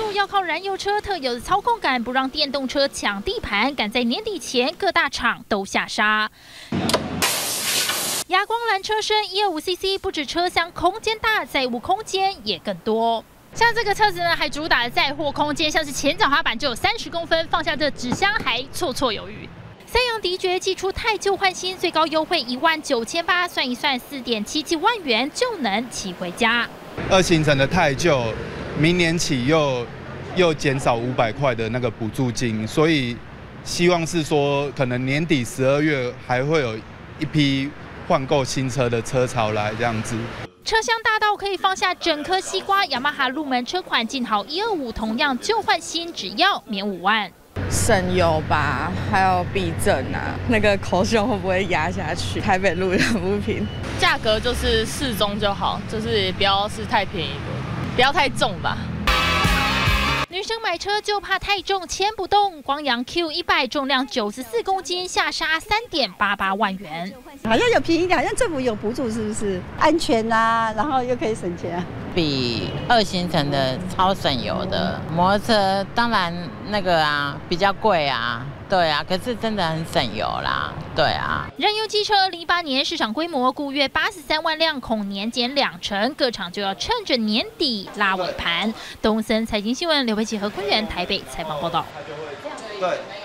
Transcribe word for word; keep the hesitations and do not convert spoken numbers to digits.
后要靠燃油车特有的操控感，不让电动车抢地盘，赶在年底前各大厂都下杀。哑光蓝车身 一二五 C C， 不止车厢空间大，载物空间也更多。 像这个车子呢，还主打的载货空间，像是前脚踏板就有三十公分，放下这纸箱还绰绰有余。三洋迪爵祭出汰旧换新，最高优惠一万九千八，算一算四点七七万元就能骑回家。 二行程的汰旧，明年起又又减少五百块的那个补助金，所以希望是说，可能年底十二月还会有一批换购新车的车潮来这样子。 车厢大到可以放下整颗西瓜，雅马哈入门车款劲豪一二五，同样旧换新，只要免五万。 省油吧，还有避震啊，那个口胸会不会压下去？台北路很不平， 价格就是适中就好，就是不要是太便宜的，不要太重吧。 女生买车就怕太重牵不动，光阳 Q 一百重量九十四公斤，下杀三点八八万元。 好像有便宜点，好像政府有补助，是不是？安全啊，然后又可以省钱啊。 比二行程的超省油的摩托车，当然那个啊比较贵啊。 对啊，可是真的很省油啦。对啊， 燃油机车二零一八年市场规模估约八十三万辆，恐年减两成，各厂就要趁着年底拉尾盘。东森财经新闻刘培琪和坤源台北采访报道。 对。